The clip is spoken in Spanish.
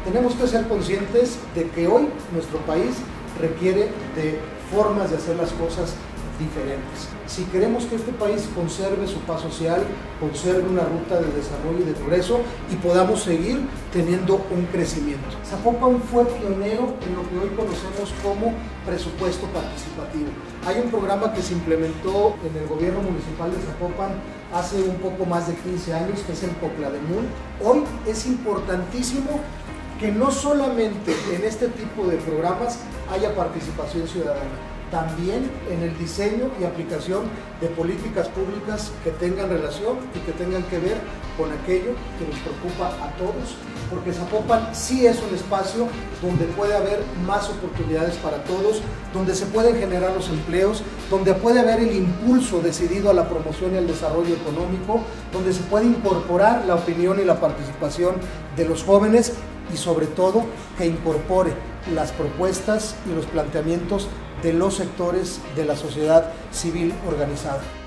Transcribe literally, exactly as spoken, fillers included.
Tenemos que ser conscientes de que hoy nuestro país requiere de formas de hacer las cosas diferentes. Si queremos que este país conserve su paz social, conserve una ruta de desarrollo y de progreso y podamos seguir teniendo un crecimiento. Zapopan fue pionero en lo que hoy conocemos como presupuesto participativo. Hay un programa que se implementó en el gobierno municipal de Zapopan hace un poco más de quince años, que es el Coclademul. Hoy es importantísimo que no solamente en este tipo de programas haya participación ciudadana, también en el diseño y aplicación de políticas públicas que tengan relación y que tengan que ver con aquello que nos preocupa a todos, porque Zapopan sí es un espacio donde puede haber más oportunidades para todos, donde se pueden generar los empleos, donde puede haber el impulso decidido a la promoción y al desarrollo económico, donde se puede incorporar la opinión y la participación de los jóvenes y sobre todo que incorpore las propuestas y los planteamientos de los sectores de la sociedad civil organizada.